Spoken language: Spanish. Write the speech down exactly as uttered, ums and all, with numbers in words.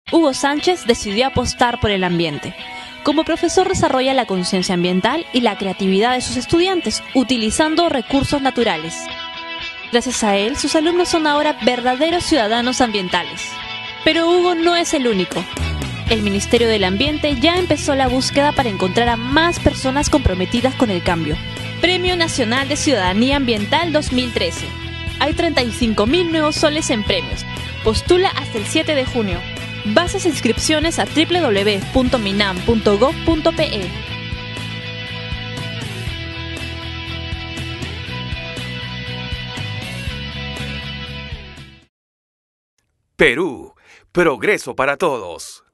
Hugo Sánchez decidió apostar por el ambiente. Como profesor desarrolla la conciencia ambiental y la creatividad de sus estudiantes, utilizando recursos naturales. Gracias a él, sus alumnos son ahora verdaderos ciudadanos ambientales. Pero Hugo no es el único. El Ministerio del Ambiente ya empezó la búsqueda para encontrar a más personas comprometidas con el cambio. Premio Nacional de Ciudadanía Ambiental dos mil trece. Hay treinta y cinco mil nuevos soles en premios. Postula hasta el siete de junio. Bases e inscripciones a doble u doble u doble u punto minam punto gob punto pe. Perú, progreso para todos.